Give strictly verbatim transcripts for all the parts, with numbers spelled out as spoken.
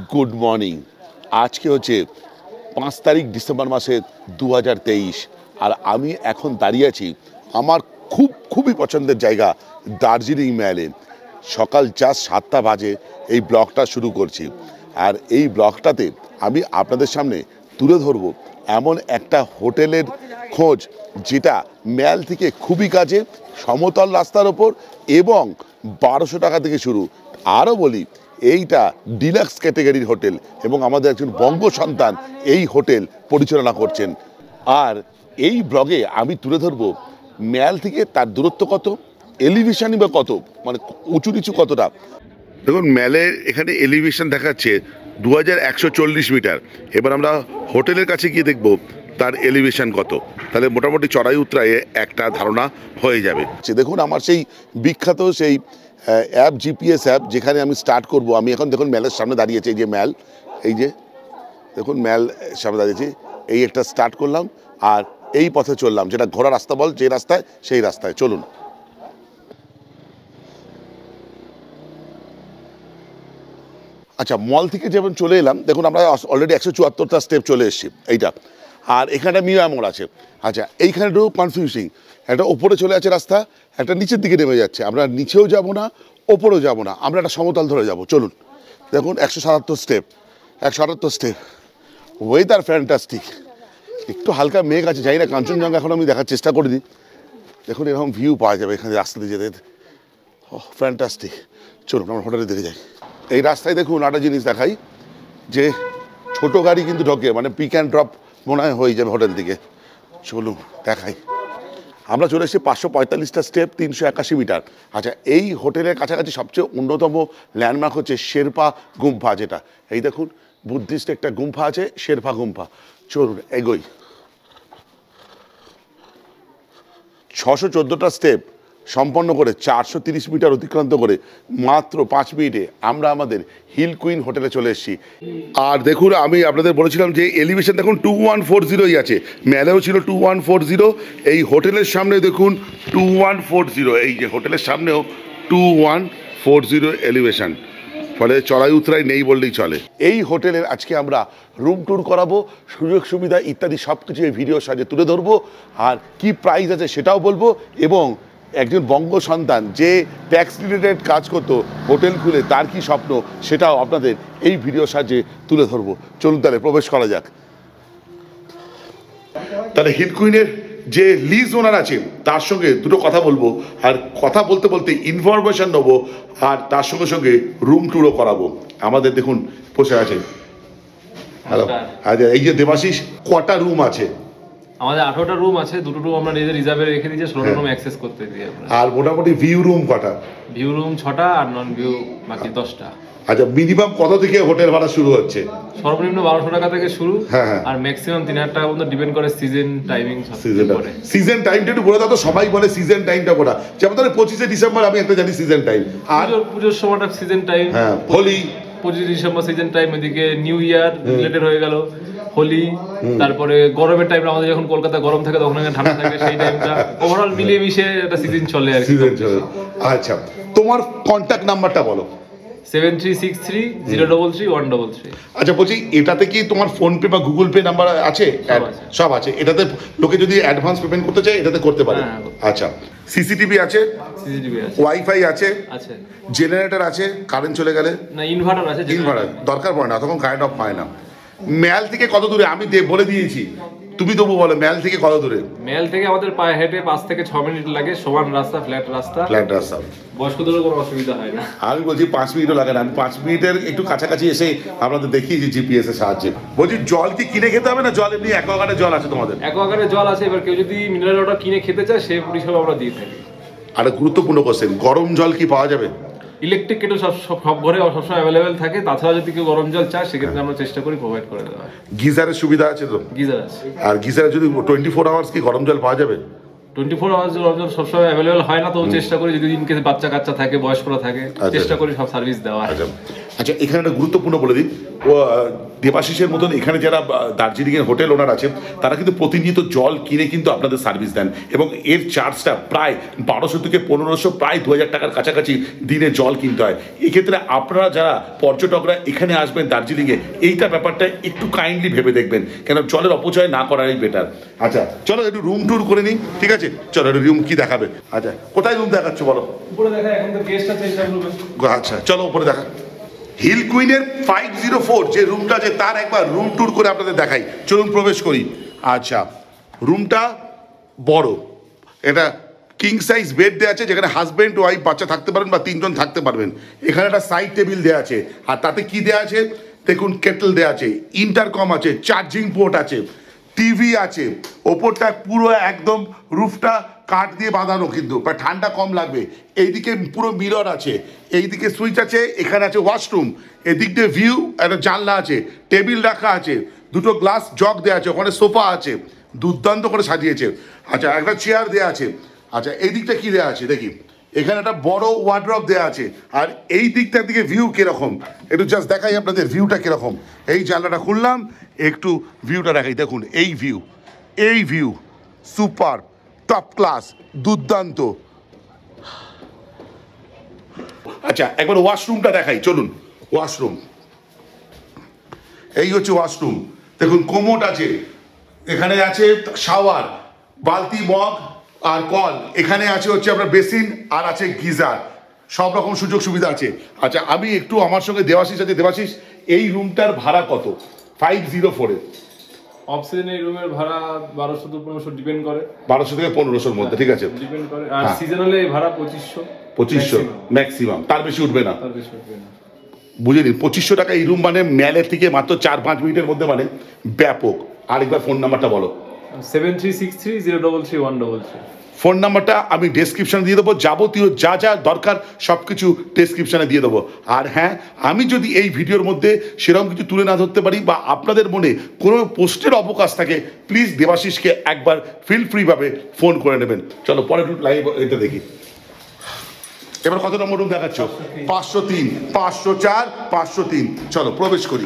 Good morning. আজকে হচ্ছে পাঁচ তারিখ ডিসেম্বর মাসের দু হাজার তেইশ, আর আমি এখন দাঁড়িয়ে আছি আমার খুব খুবই পছন্দের জায়গা দার্জিলিং ম্যালে। সকাল জাস্ট সাতটা বাজে এই ব্লগটা শুরু করছি, আর এই ব্লগটাতে আমি আপনাদের সামনে তুলে ধরবো এমন একটা হোটেলের খোঁজ যেটা ম্যাল থেকে খুবই কাছে, সমতল রাস্তার ওপর, এবং বারোশো টাকা থেকে শুরু। আরও বলি, এইটা ডিলাক্স ক্যাটেগরির হোটেল এবং আমাদের একজন বঙ্গ সন্তান এই হোটেল পরিচালনা করছেন। আর এই ব্লগে আমি তুলে ধরবো ম্যাল থেকে তার দূরত্ব কত, এলিভেশনই বা কত, মানে উঁচু নিচু কতটা। দেখুন, ম্যালের এখানে এলিভেশন দেখাচ্ছে দু হাজার একশো চল্লিশ মিটার। এবার আমরা হোটেলের কাছে গিয়ে দেখবো তার এলিভেশন কত, তাহলে মোটামুটি চড়াই উতরায় একটা ধারণা হয়ে যাবে। দেখুন, আমার সেই বিখ্যাত সেই অ্যাপ, জিপিএস অ্যাপ, যেখানে আমি স্টার্ট করব। আমি এখন দেখুন ম্যালের সামনে দাঁড়িয়েছি, এই যে ম্যাল, এই যে দেখুন ম্যাল সামনে দাঁড়িয়েছি। এই একটা স্টার্ট করলাম আর এই পথে চললাম, যেটা ঘোড়া রাস্তা বল, যে রাস্তায়, সেই রাস্তায় চলুন। আচ্ছা, মল থেকে যেমন চলে এলাম, দেখুন আমরা অলরেডি একশো চুয়াত্তরটা স্টেপ চলে এসেছি এইটা। আর এখানে মিয়া মোড় আছে। আচ্ছা, এইখানে একটু কনফিউজিং, একটা ওপরে চলে আছে রাস্তা, একটা নিচের দিকে নেমে যাচ্ছে। আমরা নিচেও যাব না, ওপরেও যাব না, আমরা একটা সমতল ধরে যাব। চলুন, দেখুন একশো সাতাত্তর স্টেপ, একশো আটাত্তর স্টেপ। ওয়েদার ফ্যান্টাস্টিক, একটু হালকা মেঘ আছে, যাই না কাঞ্চনজঙ্ঘা এখন আমি দেখার চেষ্টা করে দিই। দেখুন এরকম ভিউ পাওয়া যাবে এখানে রাস্তা দিয়ে যেতে। ও ফ্যান্টাস্টিক। চলুন আমরা হোটেলের দিকে যাই। এই রাস্তায় দেখুন একটা জিনিস দেখাই, যে ছোট গাড়ি কিন্তু ঢোকে, মানে পিক অ্যান্ড ড্রপ মনে হয় হয়ে যাবে হোটেল দিকে। চলুন দেখাই। আমরা চলে এসেছি পাঁচশো পঁয়তাল্লিশটা স্টেপ, তিনশো একাশি মিটার। আচ্ছা, এই হোটেলের কাছাকাছি সবচেয়ে অন্যতম ল্যান্ডমার্ক হচ্ছে শেরপা গুম্ফা, যেটা এই দেখুন বুদ্ধিস্ট একটা গুম্ফা আছে, শেরপা গুম্ফা। চলুন এগোই। ছশো চোদ্দোটা স্টেপ সম্পন্ন করে চারশো তিরিশ মিটার অতিক্রান্ত করে মাত্র পাঁচ মিনিটে আমরা আমাদের হিল কুইন হোটেলে চলে এসেছি। আর দেখুন, আমি আপনাদের বলেছিলাম যে এলিভেশন দেখুন টু ওয়ান ফোর জিরোই আছে, ম্যালেও ছিল টু ওয়ান ফোর জিরো। এই হোটেলের সামনে দেখুন টু ওয়ান ফোর জিরো, এই যে হোটেলের সামনেও two one four zero elevation, ফলে চড়াই উতরাই নেই বললেই চলে। এই হোটেলের আজকে আমরা রুম ট্যুর করাবো, সুযোগ সুবিধা ইত্যাদি সব কিছু এই ভিডিওর সাহায্যে তুলে ধরবো, আর কি প্রাইস আছে সেটাও বলবো, এবং একজন বঙ্গ সন্তান যে ট্যাক্স রিলেটেড কাজ করতো হোটেল খুলে তার কি স্বপ্ন সেটাও আপনাদের এই ভিডিওর সাহায্যে তুলে ধরবো। চলুন তাহলে প্রবেশ করা যাক। তাহলে হিল কুইনের যে লিজ ওনার আছে তার সঙ্গে দুটো কথা বলবো, আর কথা বলতে বলতে ইনফরমেশন নেবো, আর তার সঙ্গে সঙ্গে রুম ট্যুরও করাবো। আমাদের দেখুন বসে আছে। হ্যালো, আচ্ছা এই যে দেবাশিস, কটা রুম আছে? আমাদের আঠারোটা রুম আছে, দুটো রুম আমরা নিজেদের রিজার্ভে রেখে দিয়েছি, ষোলোটা রুম অ্যাক্সেস করতে দিই আমরা। আর মোটামুটি ভিউ রুম কটা? ভিউ রুম ছটা আর নন ভিউ বাকি দশটা। আচ্ছা, মিনিমাম কত থেকে হোটেল ভাড়া শুরু হচ্ছে? সর্বনিম্ন বারোশো টাকা থেকে শুরু, হ্যাঁ হ্যাঁ, আর ম্যাক্সিমাম তিন হাজার টাকা পর্যন্ত ডিপেন্ড করে সিজন টাইমিং। সিজন টাইমটা একটু বলে দাও তো, সবাই বলে সিজন টাইমটা কোটা, যেমন ধরো পঁচিশে ডিসেম্বর আমি একটা জানি সিজন টাইম, আর পুজোর সময়টা সিজন টাইম। হ্যাঁ, হোলি পঁচিশে ডিসেম্বর সিজন টাইম, এদিকে নিউ ইয়ার রিলেটেড হয়ে গেল, হোলি, তারপরে গরমের টাইমে আমাদের যখন কলকাতা গরম থাকে তখন এখানে ঠান্ডা থাকে, সেই টাইমটা ওভারঅল মিলিয়ে মিশে একটা সিজন চলে আর কি। আচ্ছা, তোমার কন্ট্যাক্ট নাম্বারটা বলো। Seven three six three zero double three one double three. আচ্ছা বলছি, এটাতে কি তোমার ফোনপে বা গুগল পে নাম্বার আছে? সব আছে। এটাতে লোকে যদি অ্যাডভান্স পেমেন্ট করতে চায় এটাতে করতে পারে। আচ্ছা, সিসিটিভি আছে? সিসিটিভি আছে। ওয়াইফাই আছে? আছে। জেনারেটর আছে কারেন্ট চলে গেলে? না, ইনভার্টার আছে। ইনভার্টার দরকার পড়ে না, তখন কারেন্ট অফ হয় না। ম্যাল থেকে কত দূরে আমি বলে দিয়েছি, তুমি তবু বলো ম্যাল থেকে কত দূরে? ম্যাল থেকে আমাদের পায়ে হেঁটে পাঁচ থেকে ছ মিনিট লাগে, সমান রাস্তা, ফ্ল্যাট রাস্তা। ফ্ল্যাট রাস্তা, বয়স্কদের কোনো অসুবিধা হয় না। আমি বলছি পাঁচ মিনিটও লাগে না, আমি পাঁচ মিনিটের একটু কাছাকাছি এসে আপনাদের দেখিয়েছি জিপিএস এর সাহায্যে। বলছি জল কি কিনে খেতে হবে না, জল এমনি অ্যাকোয়াগার্ডের জল আছে তোমাদের? অ্যাকোয়াগার্ডের জল আছে, এবার কেউ যদি মিনারেল ওয়াটার কিনে খেতে চায় সেই পরিষেবা আমরা দিয়ে থাকি। আর গুরুত্বপূর্ণ কোশ্চেন, গরম জল কি পাওয়া যাবে? ইলেকট্রিক কেটল সব সব ঘরে সবসময় অ্যাভেলেবেল থাকে, তাছাড়া যদি কেউ গরম জল চায় সেক্ষেত্রে আমরা চেষ্টা করি প্রোভাইড করে দেওয়া। গিজারের সুবিধা আছে তো? গিজার আছে। আর গিজারে যদি টোয়েন্টি ফোর আওয়ার্স কি গরম জল পাওয়া যাবে? টোয়েন্টি ফোর আওয়ার্স গরম জল সবসময় অ্যাভেলেবেল হয় না, তো চেষ্টা করি যদি ইন কেস বাচ্চা কাচ্চা থাকে, বয়স্করা থাকে, চেষ্টা করি সব সার্ভিস দেওয়া। আচ্ছা, আচ্ছা এখানে একটা গুরুত্বপূর্ণ বলে দিই, ও দেবাশিসের মতন এখানে যারা দার্জিলিংয়ের হোটেল ওনার আছে তারা কিন্তু প্রতিনিয়ত জল কিনে কিন্তু আপনাদের সার্ভিস দেন, এবং এর চার্জটা প্রায় বারোশো থেকে পনেরোশো প্রায় দু হাজার টাকার কাছাকাছি দিনে জল কিনতে হয়। এক্ষেত্রে আপনারা যারা পর্যটকরা এখানে আসবেন দার্জিলিংয়ে, এইটা ব্যাপারটা একটু কাইন্ডলি ভেবে দেখবেন, কেন জলের অপচয় না করাই বেটার। আচ্ছা চলো একটু রুম ট্যুর করে নিই, ঠিক আছে? চলো একটু রুম কি দেখাবে? আচ্ছা কোথায় রুম দেখাচ্ছ বলো? উপরে দেখা, এখন তো গেস্ট আছে এইসব রুমে। আচ্ছা চলো উপরে দেখা। হিল কুইনের ফাইভ জিরো ফোর যে রুমটা আছে তার একবার রুম ট্যুর করে আপনাদের দেখাই, চলুন প্রবেশ করি। আচ্ছা রুমটা বড়, এটা কিং সাইজ বেড দেওয়া আছে, যেখানে হাজব্যান্ড ওয়াইফ বাচ্চা থাকতে পারেন বা তিনজন থাকতে পারবেন। এখানে একটা সাইড টেবিল দেওয়া আছে, আর তাতে কি দেওয়া আছে দেখুন, কেটল দেওয়া আছে, ইন্টারকম আছে, চার্জিং পোর্ট আছে, টিভি আছে, ওপরটা পুরো একদম রুফটা কাঠ দিয়ে বাঁধানো, কিন্তু ঠান্ডা কম লাগবে। এইদিকে পুরো মিরর আছে, এইদিকে সুইচ আছে, এখানে আছে ওয়াশরুম, এদিক দিয়ে ভিউ, একটা জানলা আছে, টেবিল রাখা আছে, দুটো গ্লাস জগ দেওয়া আছে, ওখানে সোফা আছে, দুর্দান্ত করে সাজিয়েছে। আচ্ছা একটা চেয়ার দেওয়া আছে। আচ্ছা এই দিকটা কী দেওয়া আছে দেখি, এখানে একটা বড় ওয়ার্ড্রপ দেওয়া আছে, আর এই দিকটার দিকে ভিউ কীরকম একটু জাস্ট দেখাই আপনাদের, ভিউটা কীরকম। এই জানলাটা খুললাম, একটু ভিউটা দেখাই, দেখুন এই ভিউ, এই ভিউ সুপার টপ ক্লাস, দুর্দান্ত। আচ্ছা একবার ওয়াশরুমটা দেখাই, চলুন। ওয়াশরুম, এই হচ্ছে ওয়াশরুম, দেখুন কোমোড আছে, এখানে আছে শাওয়ার, বালতি, মগ আর কল, এখানে আছে হচ্ছে আপনার বেসিন, আর আছে গিজার, সব রকম সুযোগ সুবিধা আছে। আচ্ছা আমি একটু, আমার সঙ্গে দেবাশিস আছে, দেবাশিস এই রুমটার ভাড়া কত? ফাইভ জিরো ফোরে অফ সিজনে এই রুমের ভাড়া বারোশো থেকে পনেরোশো ডিপেন্ড করে, বারোশো থেকে পনেরোশোর মধ্যে, ঠিক আছে ডিপেন্ড করে। আর সিজনালে ভাড়া পঁচিশশো, পঁচিশশো ম্যাক্সিমাম, তার বেশি উঠবে না, তার বেশি উঠবে না। বুঝে নিন পঁচিশশো টাকা এই রুম মানে ম্যালের থেকে মাত্র চার পাঁচ মিনিটের মধ্যে, মানে ব্যাপক। আরেকবার ফোন নাম্বারটা বলো। Seven three six three zero double three one double three. Phone নাম্বারটা আমি ডেসক্রিপশানে দিয়ে দেবো, যাবতীয় যা যা দরকার সব কিছু ডেসক্রিপশানে দিয়ে দেবো। আর হ্যাঁ, আমি যদি এই ভিডিওর মধ্যে সেরকম কিছু তুলে না ধরতে পারি, বা আপনাদের মনে কোনো পোস্টের অবকাশ থাকে, প্লিজ দেবাশিসকে একবার ফিল ফ্রিভাবে ফোন করে নেবেন। চলো পরে লাইভ এটা দেখি। এবার কত নম্বর রুম দেখাচ্ছ? পাঁচশো তিন, পাঁচশো চার, পাঁচশো তিন। চলো প্রবেশ করি।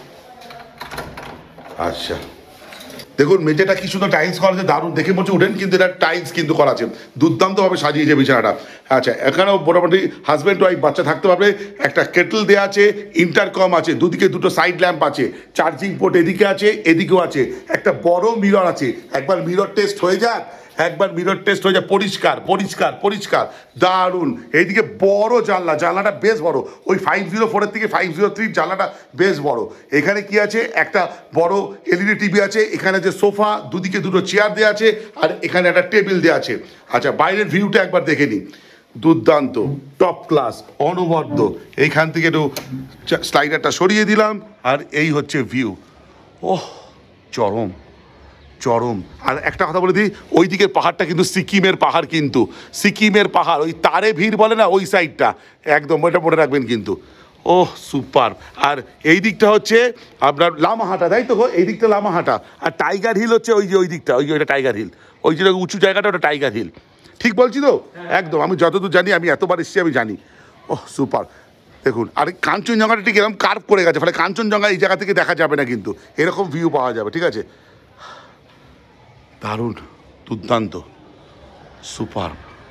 আচ্ছা দেখুন মেঝেটা কি সুন্দর টাইলস করা আছে, দারুণ দেখে মনে উঠেন, কিন্তু এটা টাইলস কিন্তু করা আছে, দুর্দান্তভাবে সাজিয়েছে বিছানাটা। আচ্ছা এখানেও মোটামুটি হাজব্যান্ড ওয়াইফ বাচ্চা থাকতে পারবে। একটা কেটল দেওয়া আছে, ইন্টারকম আছে, দুদিকে দুটো সাইড ল্যাম্প আছে, চার্জিং পোর্ট এদিকে আছে, এদিকেও আছে, একটা বড় মিরর আছে। একবার মিরর টেস্ট হয়ে যাক, একবার মিরর টেস্ট হয়ে যায়, পরিষ্কার পরিষ্কার পরিষ্কার, দারুণ। এইদিকে বড় জানলা, জানলাটা বেশ বড়, ওই ফাইভ জিরো ফোরের থেকে ফাইভ জিরো থ্রির জানলাটা বেশ বড়। এখানে কি আছে, একটা বড় এলইডি টিভি আছে, এখানে যে সোফা, দুদিকে দুটো চেয়ার দেওয়া আছে, আর এখানে একটা টেবিল দেওয়া আছে। আচ্ছা বাইরের ভিউটা একবার দেখে নিই, দুর্দান্ত টপ ক্লাস, অনবদ্য। এইখান থেকে একটু স্লাইডারটা সরিয়ে দিলাম, আর এই হচ্ছে ভিউ। ওহ চরম চরম। আর একটা কথা বলে দিই, ওই দিকের পাহাড়টা কিন্তু সিকিমের পাহাড়, কিন্তু সিকিমের পাহাড়, ওই তারে ভিড় বলে না, ওই সাইডটা একদম ওইটা মনে রাখবেন কিন্তু। ওহ সুপার। আর এই দিকটা হচ্ছে আপনার লামাহাটা, তাই তো গো, এই দিকটা লামাহাটা, আর টাইগার হিল হচ্ছে ওই যে ওই দিকটা, ওই যে ওইটা টাইগার হিল, ওই যে উঁচু জায়গাটা ওটা টাইগার হিল, ঠিক বলছি তো? একদম, আমি যতদূর জানি, আমি এতবার এসেছি আমি জানি। ওহ সুপার। দেখুন আর কাঞ্চনজঙ্ঘাটা ঠিক এরকম কার্ভ করে গেছে, ফলে কাঞ্চনজঙ্ঘা এই জায়গা থেকে দেখা যাবে না, কিন্তু এরকম ভিউ পাওয়া যাবে, ঠিক আছে? দারুণ, দুর্দান্ত, সুপার।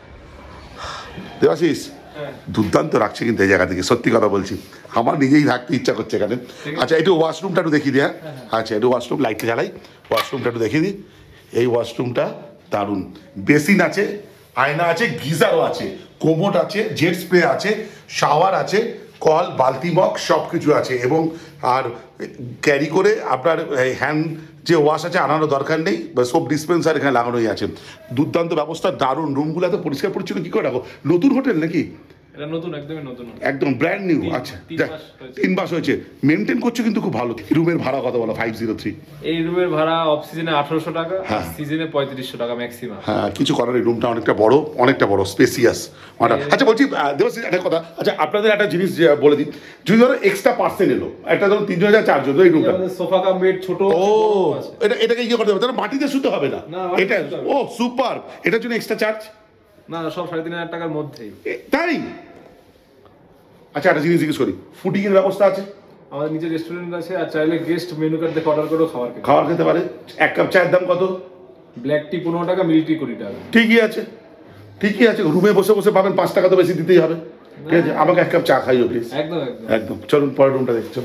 দেবাশিস দুর্দান্ত রাখছে কিন্তু এই জায়গা থেকে, সত্যি কথা বলছি, আমার নিজেই থাকতে ইচ্ছা করছে এখানে। আচ্ছা একটু ওয়াশরুমটা একটু দেখিয়ে দিই। হ্যাঁ আচ্ছা একটু ওয়াশরুম, লাইটটা জ্বালাই, ওয়াশরুমটা একটু দেখিয়ে দিই। এই ওয়াশরুমটা দারুণ, বেসিন আছে, আয়না আছে, গিজারও আছে, কোমোড আছে, জেট স্প্রে আছে, শাওয়ার আছে, কল, বালতি, মগ সব কিছু আছে। এবং আর ক্যারি করে আপনার হ্যান্ড যে ওয়াশ আছে আনানোর দরকার নেই, বা সোপ ডিসপেন্সার এখানে লাগানোই আছে। দুর্দান্ত ব্যবস্থা, দারুণ। রুমগুলো এত পরিষ্কার পরিচ্ছন্ন কী করে রাখো? নতুন হোটেল নাকি? এটা নতুন, একদমই নতুন, একদম ব্র্যান্ড নিউ। আচ্ছা তিন মাস হয়েছে, মেনটেন করছো কিন্তু খুব ভালো। রুমের ভাড়া কত বলো? Five zero three. এই রুমের ভাড়া অফ সিজনে আঠারোশো টাকা, সিজনে পঁয়ত্রিশশো টাকা ম্যাক্সিমাম। হ্যাঁ কিছু করার নেই, রুমটা অনেকটা বড়, অনেকটা বড়, স্পেসিয়াস। আচ্ছা বলছি দেবাশিস একটা কথা, আচ্ছা আপনাদের একটা জিনিস বলে দিই, যদি ধরো এক্সট্রা পার্সেন্ট এলো, একটা ধরুন তিনজন হাজার চারজন, এই রুমটা সোফা কাম বেড ছোট, ও এটা এটাকে ইয়ে করতে হবে, তাহলে মাটিতে শুতে হবে না এটা? ও সুপার। এটার জন্য এক্সট্রা চার্জ? না সব সাড়ে তিন হাজার টাকার মধ্যেই। তাই? আচ্ছা একটা জিনিস জিজ্ঞেস করি, ফুডিং এর ব্যবস্থা আছে? আমাদের নিজের রেস্টুরেন্ট আছে, আর চাইলে গেস্ট মেনু কার্ড দেখে অর্ডার করেও খাবার খেতে খাবার খেতে পারে। এক কাপ চায়ের দাম কত? ব্ল্যাক টি পনেরো টাকা, মিল্ক টি কুড়ি টাকা। ঠিকই আছে, ঠিকই আছে। রুমে বসে বসে পাবেন, পাঁচ টাকা তো বেশি দিতেই হবে। ঠিক আছে, আমাকে এক কাপ চা খাইও প্লিজ। একদম একদম একদম। চলুন পরের রুমটা দেখছো।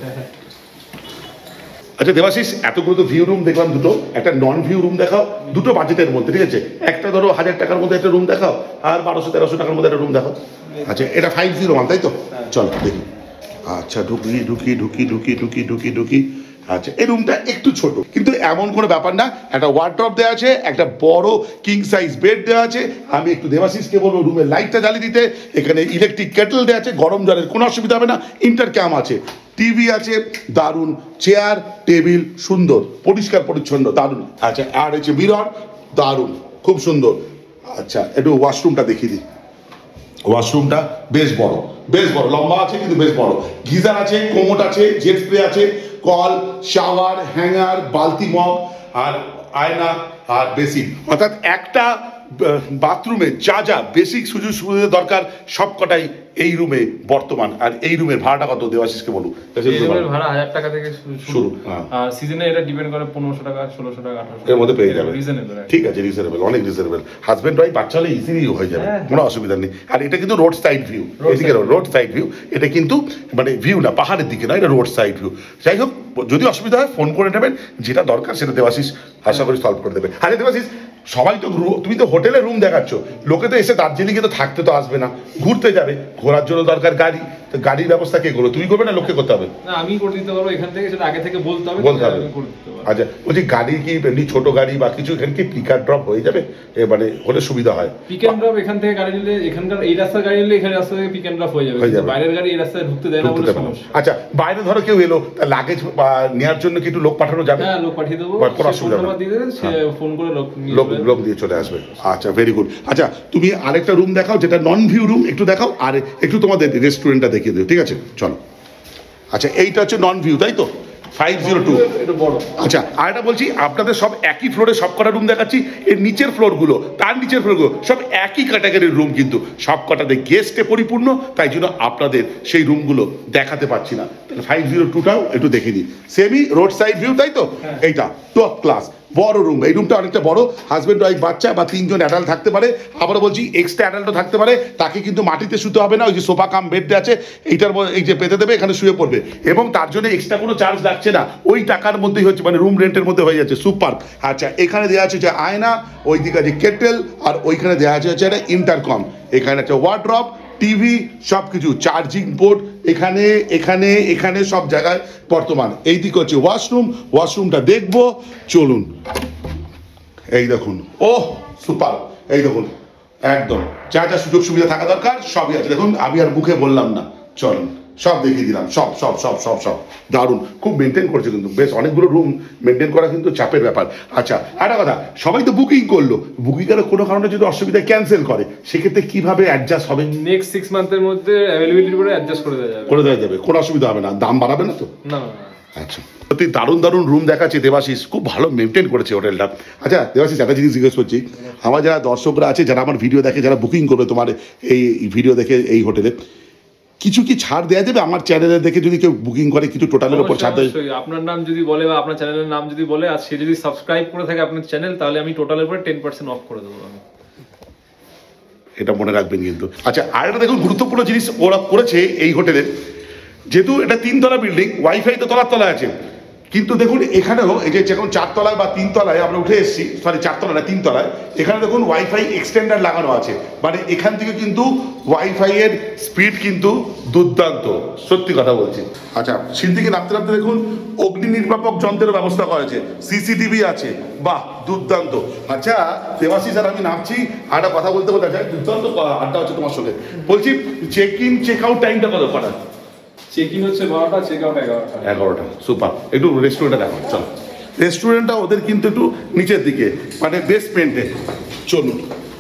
আচ্ছা দেবাশিস, এতগুলো তো ভিউ রুম দেখলাম, দুটো একটা নন ভিউ রুম দেখাও, দুটো বাজেটের মধ্যে। ঠিক আছে, একটা ধরো হাজার টাকার মধ্যে একটা রুম দেখাও, আর বারোশো তেরোশো টাকার মধ্যে একটা রুম দেখাও। আচ্ছা এটা ফাইভ জিরো ওয়ান তাই তো? চলো দেখি। আচ্ছা ঢুকি ঢুকি ঢুকি ঢুকি ঢুকি ঢুকি ঢুকি আচ্ছা এই রুমটা একটু ছোট, কিন্তু এমন কোনো ব্যাপার না। একটা ওয়ার্ড্রপ দেওয়া আছে, একটা বড় কিং সাইজ বেড দেওয়া আছে। আমি একটু দেবাশিসকে বলবো রুমের লাইটটা জ্বালিয়ে দিতে। এখানে ইলেকট্রিক কেটল দেওয়া আছে, গরম জলের কোনো অসুবিধা হবে না। ইন্টার ক্যাম আছে, টিভি আছে, দারুণ চেয়ার টেবিল, সুন্দর পরিষ্কার পরিচ্ছন্ন, দারুণ। আচ্ছা আর হচ্ছে মিরর, দারুণ খুব সুন্দর। আচ্ছা একটু ওয়াশরুমটা দেখিয়ে দিই। ওয়াশরুমটা বেশ বড়, বেশ বড়, লম্বা আছে কিন্তু বেশ বড়। গিজার আছে, কোমোট আছে, জেট স্প্রে আছে, কল, শাওয়ার, হ্যাঙ্গার, বালতি মগ আর আয়না আর বেসিন। অর্থাৎ একটা বাথরুমে যা যা বেসিক সুযোগ সুবিধা দরকার সবকটাই এই রুমে বর্তমান। আর এই রুমের ভাড়াটা কত দেবাশিসকে বলুন? এই রুমের ভাড়া হাজার টাকা থেকে শুরু, হ্যাঁ। আর সিজনে এটা ডিপেন্ড করে পনেরোশো টাকা, ষোলোশো টাকা, আঠারোশো এর মধ্যে পেয়ে যাবে। রিজনেবল, ঠিক আছে, রিজনেবল, অনেক রিজনেবল। হাজবেন্ড ওয়াইফ বাচ্চা হলে ইজিলি হয়ে যাবে, কোনো অসুবিধা নেই। আর এটা কিন্তু রোড সাইড ভিউ, এদিকে রোড সাইড ভিউ। এটা কিন্তু মানে ভিউ না, পাহাড়ের দিকে না, এটা রোড সাইড ভিউ। যাই হোক, যদি অসুবিধা হয় ফোন করে নেবেন, যেটা দরকার সেটা দেবাশিস আশা করি সলভ করে দেবে। আরে দেবাশিস, সবাই তো তুমি তো হোটেলে রুম দেখাচ্ছ, লোকে তো এসে দার্জিলিংয়ে তো থাকতে তো আসবে না, ঘুরতে যাবে, ঘোরার জন্য দরকার গাড়ি। তো গাড়ির ব্যবস্থা কে করবে? তুমি করবে না লোককে করতে হবে? না আমি করে দিতে পারবো এখান থেকে, সেটা আগে থেকে বলতে হবে, বলতে হবে। আচ্ছা বলছি, গাড়ি কি এমনি ছোট গাড়ি বা কিছু এখানে কি পিক আপ ড্রপ হয়ে যাবে? এ মানে হলে সুবিধা হয়। পিক অ্যান্ড ড্রপ এখান থেকে গাড়ি নিলে, এখানকার এই রাস্তার গাড়ি নিলে এখানে রাস্তা থেকে পিক অ্যান্ড ড্রপ হয়ে যাবে, বাইরের গাড়ি এই রাস্তায় ঢুকতে দেয় না বলে সমস্যা। আচ্ছা বাইরে ধরো কেউ এলো, লাগেজ নেওয়ার জন্য কি একটু লোক পাঠানো যাবে? হ্যাঁ লোক পাঠিয়ে দেবো, কোনো অসুবিধা নেই, দিয়ে দেবেন, সে ফোন করে লোক লোক লোক দিয়ে চলে আসবে। আচ্ছা ভেরি গুড। আচ্ছা তুমি আরেকটা রুম দেখাও, যেটা নন ভিউ রুম, একটু দেখাও। আর একটু তোমাদের রেস্টুরেন্টটা দেখিয়ে দিও, ঠিক আছে? চলো। আচ্ছা এইটা হচ্ছে নন ভিউ তাই তো? Five zero two. আচ্ছা আর এটা বলছি, আপনাদের সব একই ফ্লোরে সব কটা রুম দেখাচ্ছি। এর নিচের ফ্লোরগুলো, তার নিচের ফ্লোরগুলো সব একই ক্যাটাগরির রুম, কিন্তু সব কটাতে গেস্টে পরিপূর্ণ, তাই জন্য আপনাদের সেই রুমগুলো দেখাতে পাচ্ছি না। তাহলে ফাইভ জিরো টুটাও একটু দেখে দিই। সেমি রোড সাইড ভিউ তাই তো? এইটা টপ ক্লাস বড় রুম। এই রুমটা অনেকটা বড়, হাজব্যান্ড ওয়াইফ বাচ্চা বা তিনজন অ্যাডাল্ট থাকতে পারে। আবারও বলছি এক্সট্রা অ্যাডাল্টও থাকতে পারে। তাকে কিন্তু মাটিতে শুতে হবে না, ওই যে সোফা কাম বেড আছে এইটার এই যে পেতে দেবে, এখানে শুয়ে পড়বে, এবং তার জন্য এক্সট্রা কোনো চার্জ লাগছে না, ওই টাকার মধ্যেই হচ্ছে, মানে রুম রেন্টের মধ্যে হয়ে যাচ্ছে। সুপার। আচ্ছা এখানে দেওয়া আছে যে আয়না, ওই দিকে আছে কেটেল, আর ওইখানে দেওয়া আছে হচ্ছে একটা ইন্টারকম, এখানে একটা ওয়ার্ড্রপ, টিভি, সব কিছু, চার্জিং পোর্ট এখানে এখানে এখানে সব জায়গায় বর্তমান। এই দিকে হচ্ছে ওয়াশরুম, ওয়াশরুমটা দেখবো, চলুন। এই দেখুন, ও সুপার, এই দেখুন একদম যা যা সুযোগ সুবিধা থাকা দরকার সবই আছে। দেখুন আমি আর মুখে বললাম না, চলুন সব দেখিয়ে দিলাম, সব সব সব সব সব দারুণ, খুব মেনটেন করছে কিন্তু, বেশ অনেকগুলো রুম মেনটেন করা কিন্তু চাপের ব্যাপার। আচ্ছা একটা কথা, সবাই তো বুকিং করলো, বুকিং করে কোনো কারণে যদি অসুবিধা ক্যান্সেল করে, সেক্ষেত্রে কিভাবে অ্যাডজাস্ট হবে? নেক্সট সিক্স মান্থের মধ্যে অ্যাভেলেবিলিটির উপরে অ্যাডজাস্ট করে দেওয়া যাবে, করে দেওয়া যাবে, কোনো অসুবিধা হবে না, দাম বাড়াবে না তো? না। আচ্ছা সত্যি দারুণ দারুণ রুম দেখাচ্ছে দেবাশিস, খুব ভালো মেনটেন করেছে হোটেলটা। আচ্ছা দেবাশিস একটা জিনিস জিজ্ঞেস করছি, আমার যারা দর্শকরা আছে, যারা আমার ভিডিও দেখে, যারা বুকিং করবে তোমার এই ভিডিও দেখে এই হোটেলে, কিছু কি ছাড় দেওয়া যাবে? আমার চ্যানেলে দেখে যদি কেউ বুকিং করে কিছু টোটালের উপর ছাড় দেয়? আপনার নাম যদি বলে বা আপনার চ্যানেলের নাম যদি বলে, আর সে যদি সাবস্ক্রাইব করে থাকে আপনার চ্যানেল, তাহলে আমি টোটালের উপরে টেন পার্সেন্ট অফ করে দেবো আমি। এটা মনে রাখবেন কিন্তু। আচ্ছা আর একটা দেখুন গুরুত্বপূর্ণ জিনিস ওরা করেছে এই হোটেলে, যেহেতু এটা তিনতলা বিল্ডিং, ওয়াইফাই তো তলার তলায় আছে, কিন্তু দেখুন এখানেও এই যে যখন চারতলায় বা তিনতলায় আমরা উঠে এসেছি, সরি চারতলা না তিনতলায়, এখানে দেখুন ওয়াইফাই এক্সটেন্ডার লাগানো আছে, মানে এখান থেকে কিন্তু ওয়াইফাই এর স্পিড কিন্তু দুর্দান্ত, সত্যি কথা বলছি। আচ্ছা সিঁড়ি থেকে নামতে নামতে দেখুন অগ্নি নির্বাপক যন্ত্রের ব্যবস্থা করা আছে, সিসিটিভি আছে, বাহ দুর্দান্ত। আচ্ছা দেবাশিস আর আমি নামছি, আর একটা কথা বলতে বলতে আছে, দুর্দান্ত আড্ডা হচ্ছে তোমার সঙ্গে। বলছি চেক ইন চেক আউট টাইমটা কত করা? চেক ইন হচ্ছে বারোটা, চেক আউট এগারোটা। এগারোটা, সুপার। একটু রেস্টুরেন্টটা দেখো, চলো। রেস্টুরেন্টটা ওদের কিন্তু একটু নিচের দিকে, মানে বেসমেন্টে, চলুন।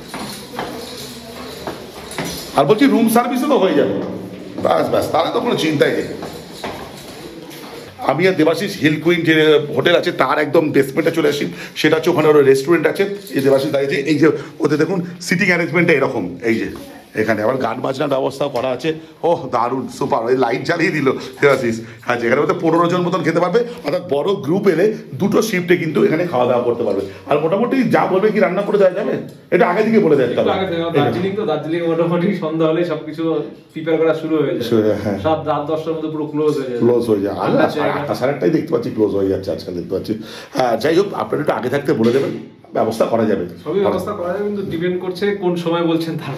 আর বলছি রুম সার্ভিসও তো হয়ে যাবে, ব্যাস ব্যাস, তাহলে তো কোনো চিন্তাই নেই। আমি আর দেবাশিস হিল কুইন যে হোটেল আছে তার একদম বেসমেন্টে চলে আসি, সেটা হচ্ছে ওখানে ওর রেস্টুরেন্ট আছে। এই দেবাশিস দাঁড়িয়েছে, এই যে ওদের দেখুন সিটিং অ্যারেঞ্জমেন্টটা এরকম, এই যে এখানে আবার গান বাজনার ব্যবস্থাও করা আছে। ওহ দারুণ, সুপার, ওই লাইট জ্বালিয়ে দিল দেবাশিস। হ্যাঁ, যেখানে মধ্যে পনেরো জন মতন খেতে পারবে, অর্থাৎ বড় গ্রুপ এলে দুটো শিফটে কিন্তু এখানে খাওয়া দাওয়া করতে পারবে। আর মোটামুটি যা বলবে কি রান্না করে দেওয়া যাবে, এটা আগে থেকে বলে দেয়। দার্জিলিং তো দার্জিলিং মোটামুটি সন্ধ্যা হলে সবকিছু প্রিপেয়ার করা শুরু হয়ে যায়, সব রাত দশটার মধ্যে পুরো ক্লোজ হয়ে যায়। ক্লোজ হয়ে যায়, আটটা সাড়ে আটটাই দেখতে পাচ্ছি ক্লোজ হয়ে যাচ্ছে আজকাল, দেখতে পাচ্ছি। হ্যাঁ, যাই হোক, আপনারা একটু আগে থাকতে বলে দেবেন, ব্যবস্থা করা যাবে। সবই ব্যবস্থা করা যাবে, কিন্তু ডিপেন্ড করছে কোন সময় বলছেন তার।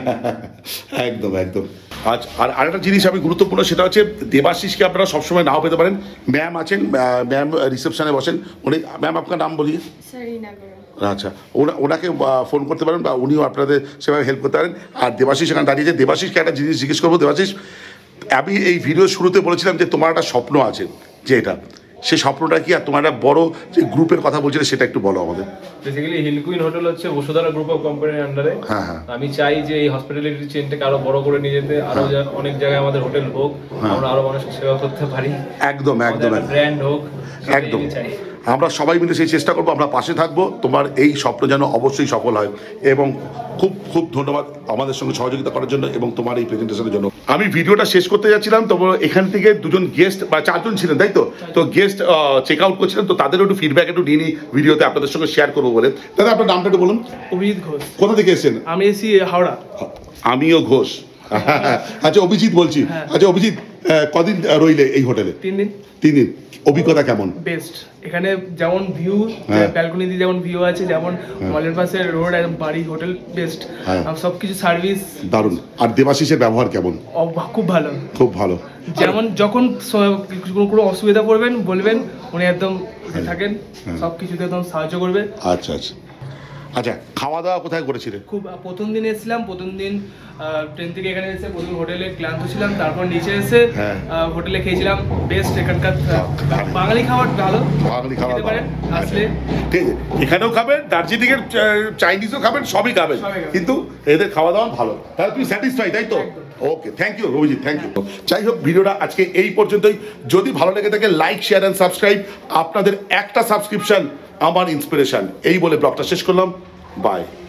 একদম একদম। আজ আর আরেকটা জিনিস আমি গুরুত্বপূর্ণ, সেটা হচ্ছে দেবাশিসকে আপনারা সবসময় নাও পেতে পারেন। ম্যাম আছেন, ম্যাম রিসেপশনে বসেন। উনি, ম্যাম আপনার নাম বলিয়ে। আচ্ছা, ওনা ওনাকে ফোন করতে পারেন বা উনিও আপনাদের সেভাবে হেল্প করতে পারেন। আর দেবাশিস এখানে দাঁড়িয়েছে। দেবাশিসকে একটা জিনিস জিজ্ঞেস করবো। দেবাশিস, আমি এই ভিডিওর শুরুতে বলেছিলাম যে তোমার একটা স্বপ্ন আছে, যে এটা সেই স্বপ্নটা কি, আর তোমার একটা বড় যে গ্রুপের কথা বলছিলে সেটা একটু বলো আমাদের। বেসিক্যালি হিল কুইন হোটেল হচ্ছে বসুধারা গ্রুপ অফ কোম্পানির আন্ডারে। হ্যাঁ হ্যাঁ, আমি চাই যে এই হসপিটালিটি চেইনটাকে আরো বড় করে নিয়ে যেতে, আরো অনেক জায়গায় আমাদের হোটেল হোক, আমরা আরো মানুষের সেবা করতে পারি। একদম একদম, ব্র্যান্ড হোক, একদম। আমরা সবাই মিলে সেই চেষ্টা করবো, আমরা পাশে থাকবো। তোমার এই স্বপ্ন যেন অবশ্যই সফল হয়। এবং খুব খুব ধন্যবাদ আমাদের সঙ্গে সহযোগিতা করার জন্য এবং তোমার এই প্রেজেন্টেশনের জন্য। আমি ভিডিওটা শেষ করতে যাচ্ছিলাম, তো এখান থেকে দুজন গেস্ট বা চারজন ছিলেন, তাই তো? তো গেস্ট চেক আউট করছিলেন, তো তাদের একটু ফিডব্যাক একটু নিয়ে নিই ভিডিওতে আপনাদের সঙ্গে শেয়ার করবো বলে। দাদা, আপনার নামটা একটু বলুন। অভিজিৎ ঘোষ। কোথা থেকে এসেছেন? আমি এসেছি হাওড়া। আমিও ঘোষ। আচ্ছা, অভিজিৎ বলছি। আচ্ছা অভিজিৎ, কদিন রইলে এই হোটেলে? তিন দিন। তিন দিন। অভিজ্ঞতা কেমন? বেস্ট। এখানে যেমন ভিউ, ব্যালকনি দিয়ে যেমন ভিউ আছে, যেমন মলের পাশে রোড, একদম বাড়ি, হোটেল বেস্ট। সবকিছু সার্ভিস দারুণ। আর দেবাশিসের ব্যবহার কেমন? খুব ভালো, খুব ভালো। যেমন যখন কোনো অসুবিধা পড়বেন বলবেন, উনি একদম থাকেন, সবকিছুতে একদম সাহায্য করবে। আচ্ছা আচ্ছা আচ্ছা, খাওয়া দাওয়া কোথায় করেছিলেন? খুব, প্রথম দিন এসেছিলাম, প্রথম দিন ট্রেন থেকে এখানে এসে প্রথম হোটেলে ক্লান্ত ছিলাম, তারপর নিচে এসে হোটেলে খেয়েছিলাম। বেস্ট, এখানকার বাঙালি খাবার ভালো, বাঙালি খাবার পারেন আসলে। ঠিক আছে, এখানেও খাবেন, দার্জিলিং এর চাইনিজও খাবেন, সবই খাবেন, কিন্তু এদের খাওয়া দাওয়া ভালো। তাহলে তুমি স্যাটিসফাই, তাই তো? Okay, thank you Abhijit, thank you. যাই হোক, ভিডিওটা আজকে এই পর্যন্তই। যদি ভালো লেগে থাকে লাইক, শেয়ার অ্যান্ড সাবস্ক্রাইব। আপনাদের একটা সাবস্ক্রিপশন আমার ইন্সপিরেশন। এই বলে ব্লগটা শেষ করলাম। বাই।